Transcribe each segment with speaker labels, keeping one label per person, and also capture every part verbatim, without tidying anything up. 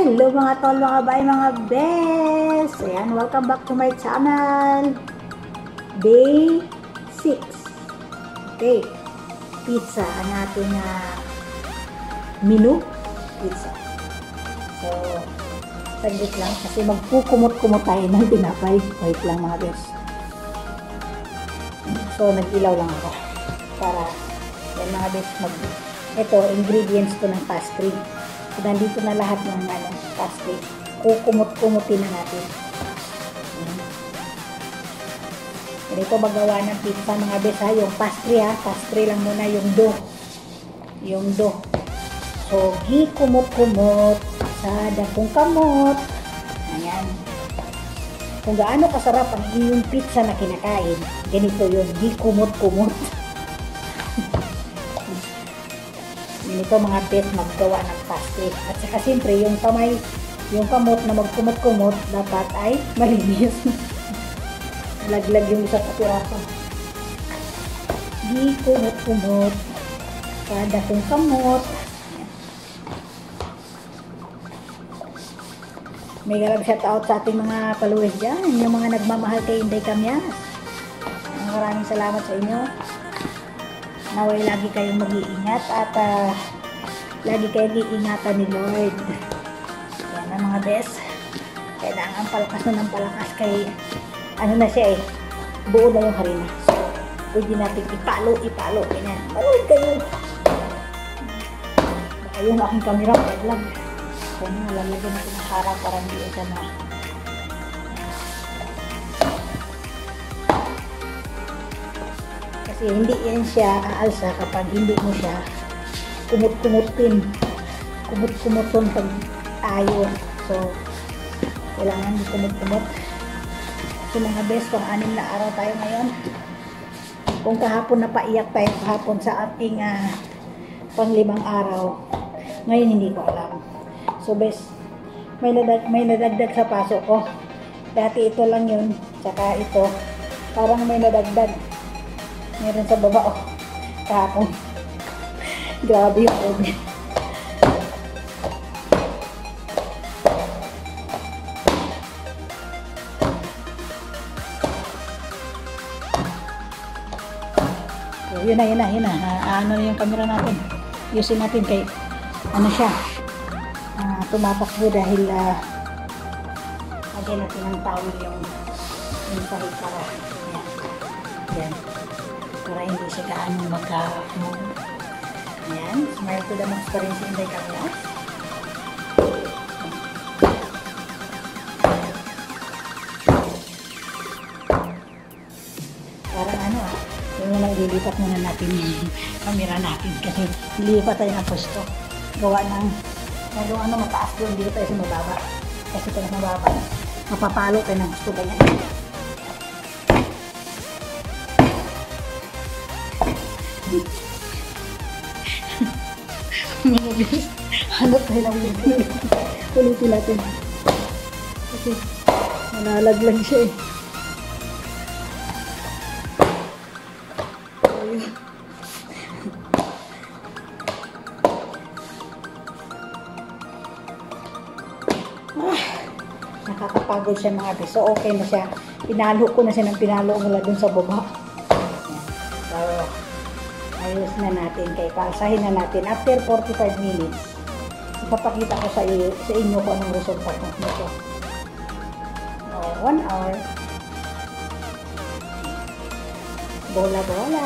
Speaker 1: Hello mga tol, mga bay, mga best! Ayan, welcome back to my channel. Day six. Okay, pizza ang ating uh, menu. Pizza. So, saglit lang kasi magkukumot-kumot tayo ng tinapay. Wait lang mga best. So, nag-ilaw lang ako para yan mga best mag ito, ingredients to ng pastry. So, nandito na lahat ng ano, pastry. Kukumot-kumutin na natin. Ganito magawa ng pizza mga bes ha. Yung pastry ha. Pastry lang muna yung dough. Yung dough. So, gikumot-kumot sa dakong kamot. Ayan. Kung gaano kasarap ang iyong pizza na kinakain, ganito yun. Gikumot-kumot. Ganito mga bes maggawa ng pastry. At saka siyempre yung kamay, yung kamot na magkumot-kumot dapat ay malinis. Laglag yung isa sa piraso. Di kumot-kumot kada kong kamot. May garab shout out sa ating mga followers dyan, yung mga nagmamahal kay Inday Camyas. Maraming salamat sa inyo. Naway lagi kayong mag-iingat at uh, lagi kayong iingatan ni Lord. Yan na mga best. Kailangan palakas na ng palakas kay ano na siya eh. Buo na yung harina. So, pwede natin ipalo, ipalo. Ganyan. Manood kayo. Baka yung aking camera, wag lang. So, nalalagyan natin ang harap para hindi ito na. Kasi hindi yan siya aalsa kapag hindi mo siya kumut-kumutin. Kumut-kumuton pag tayo. So, kailangan kumut-kumut. So mga best, pang anim na araw tayo ngayon. Kung kahapon napaiyak tayo kahapon sa ating uh, panglimang araw, ngayon hindi ko alam. So best, may, nadag, may nadagdag sa paso ko. Dati ito lang yun, tsaka ito. Parang may nadagdag. Meron sa baba, oh, kahapon. Grabe yung oven. So, yun na, yun na, yun na. Uh, ano na yung camera natin. Yusin natin kay, ano siya, uh, tumatakbo dahil, uh, lagyan natin ng towel yung, yung sahig para, yan, yan. Para hindi siya gaano magka-move. Ayan, smile to the max pa rin si Inday Camyas. Parang ano ah, yung lang lilipat muna natin yung camera natin kasi lilipat tayo ng pwesto. Gawa ng, medyo ano mataas doon, dito tayo sa mababa. Kasi ito na mababa, mapapalo tayo ng gusto ganyan. Mga bis, hanap tayo ng video. Ulitin natin. Kasi manalaglag siya eh. Ah, nakakapagod siya mga bis. So okay na siya. Pinalo ko na siya ng pinalo mula dun sa baba. So, ayos na natin kay palsahin na natin after forty-five minutes. Ipapakita ko sa, iyo, sa inyo kung anong resulta ko nito. Oh, one hour. Bola bola.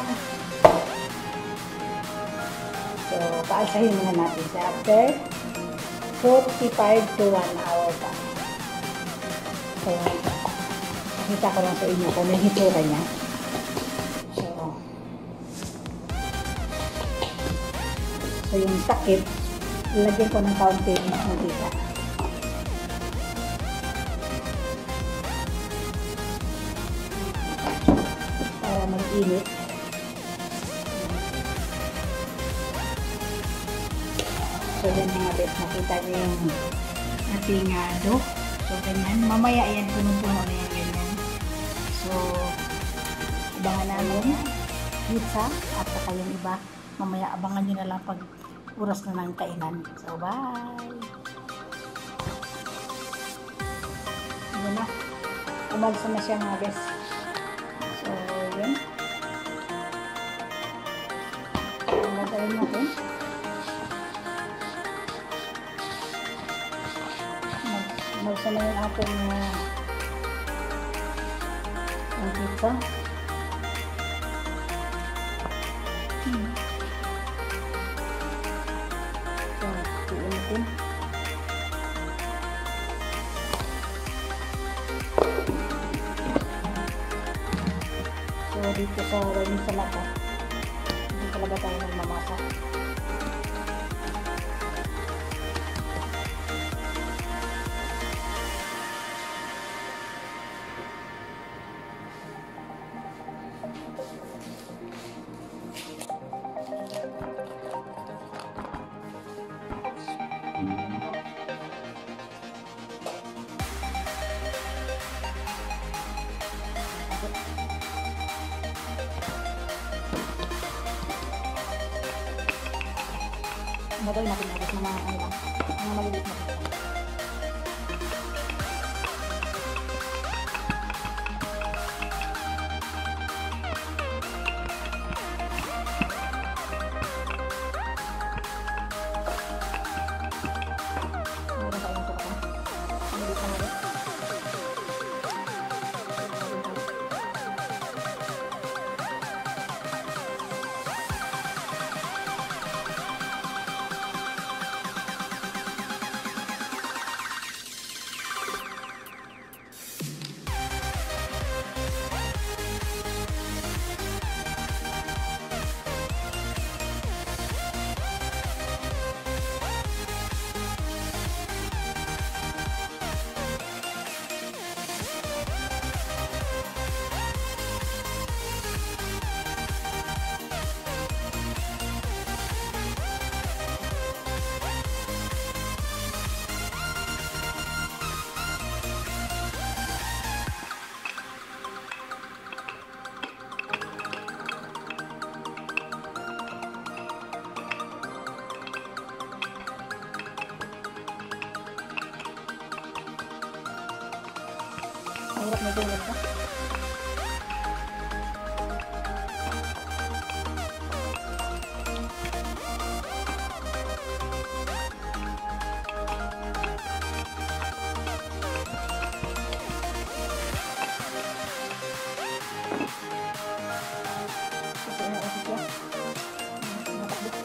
Speaker 1: So paalsahin muna natin sa after forty-five to one hour pa. So pakita ko lang sa inyo kung may hitsura niya. So, yung takip, ilagyan ko ng kaunti ng mantika. Para mag-init. So, yan mga best. Makita niyo yung ating uh, dough. So, ganyan. Mamaya yan, punong-puno na yan ganyan. So, abangan namin pizza at saka yung iba. Mamaya abangan nyo na lang pag oras na ng kainan. So, bye! ano na, umalsa na siya mga guys. So, yun. Ang gagawin natin, umalsa na yung ating uh, ang pizza. Hmm. So, tiin natin. So, dito sa Raymond Salata, hindi talaga tayo nagmamasa. Gagawin natin agad ng mga ano lang, mga maliliit na pizza. Meron tayong suka. Maliliit na maliliit. Mahirap na tulad ka. Kasi na kasi siya. Matakbo.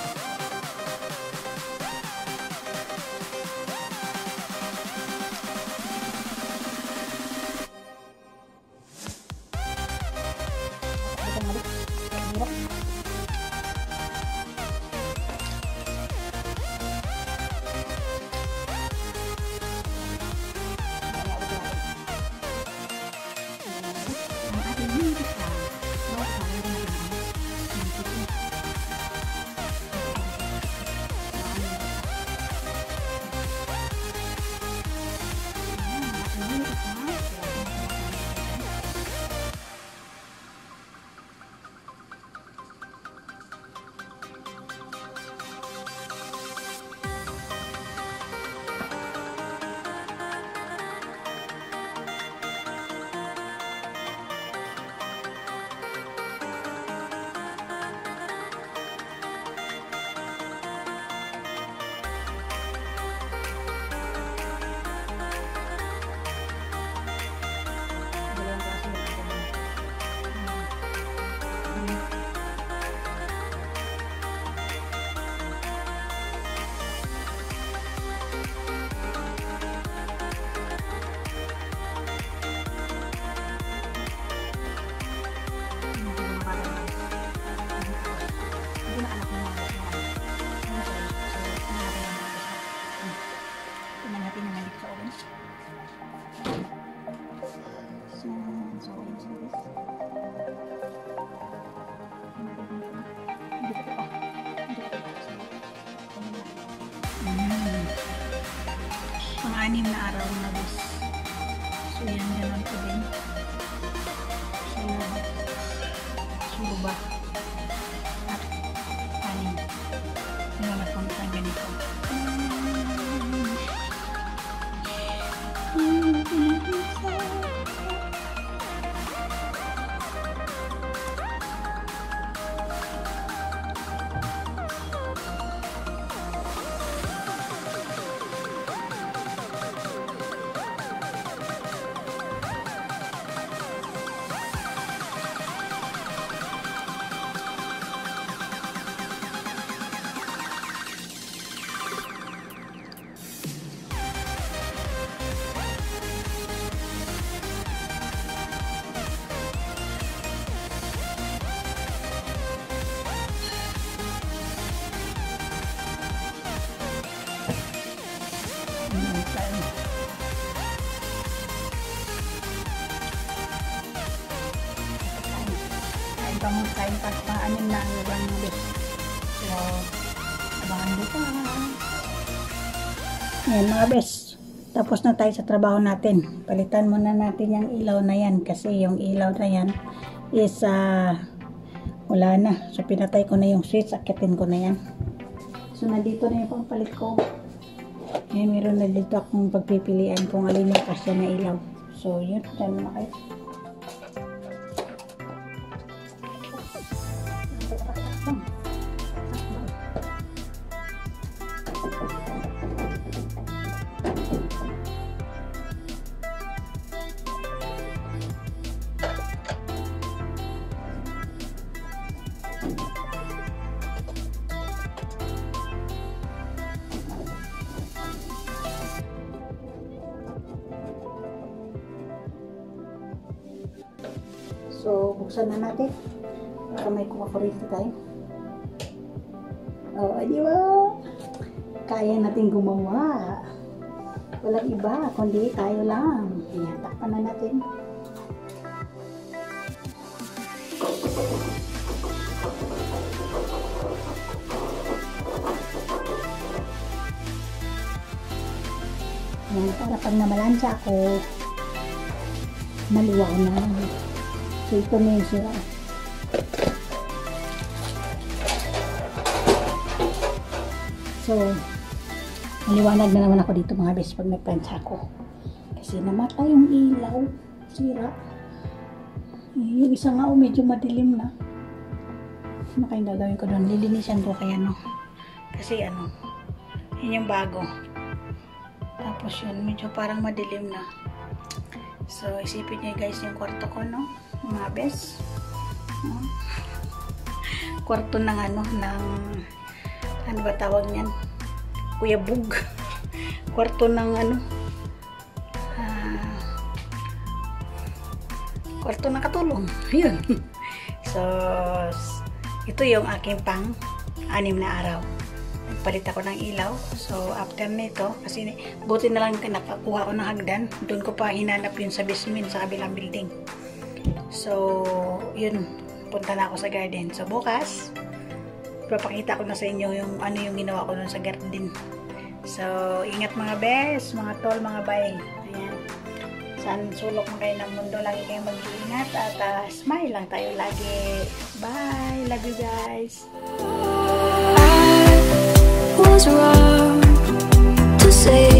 Speaker 1: Pang-anim na araw na bus. So yan, ganun ko din. So, suruba at anim. Ano na punta ganito. Mm-hmm. pang kain pa paanin na ang ibang mga. So, abangan dito. Ayan mga bes. Tapos na tayo sa trabaho natin. Palitan muna natin yung ilaw na yan kasi yung ilaw na yan is uh, wala na. So, pinatay ko na yung switch. Akitin ko na yan. So, nandito na yung pampalit ko. Eh, meron na dito akong pagpipilian kung alin yung kasya na ilaw. So, yun. Dyan na kayo. So, buksan na natin. Baka may kumakurito tayo. Oh, di ba? Kaya natin gumawa. Walang iba, kundi tayo lang. Ayan, takpan na natin. Ayan, para pag namalansya ako, maluwag na. So, ito na yung sira. So, maliwanag na naman ako dito mga bes pag nagplansya ako. Kasi namatay yung ilaw. Sira. Yung isa nga, oh, medyo madilim na. Ano kayong gagawin ko doon? Lilinisan ko kaya, no? Kasi ano, yun yung bago. Tapos yun, medyo parang madilim na. So, isipin nyo guys yung kwarto ko, no? Mga bes. No? Kwarto ng ano, ng ano ba tawag niyan? Kuya Bug. Kwarto ng ano, uh, kwarto ng katulong. Yun. So, ito yung aking pang anim na araw. Nagpalit ako ng ilaw. So, after nito, kasi buti na lang nakakuha ko ng hagdan. Doon ko pa hinanap yun sa basement, sa kabilang building. So, yun. Punta na ako sa garden. So, bukas, papakita ko na sa inyo yung ano yung ginawa ko doon sa garden. So, ingat mga bes, mga tol, mga bay. Ayan. Saan sulok mo kayo ng mundo, lagi kayong mag-iingat at uh, smile lang tayo lagi. Bye! Love you guys!
Speaker 2: I was wrong to say